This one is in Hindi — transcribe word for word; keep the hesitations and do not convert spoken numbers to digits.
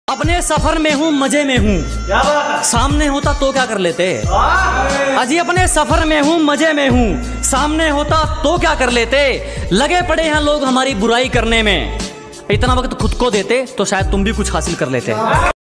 अपने सफर में हूँ, मजे में हूँ, सामने होता तो क्या कर लेते। अजी अपने सफर में हूँ, मजे में हूँ, सामने होता तो क्या कर लेते। लगे पड़े हैं लोग हमारी बुराई करने में, इतना वक्त खुद को देते तो शायद तुम भी कुछ हासिल कर लेते।